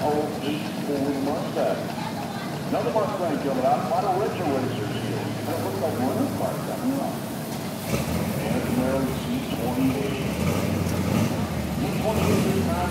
108 Mustang. Another Mustang coming out. A lot of retro racers here. That looks like one car coming up. And a Camaro C28. C28 this time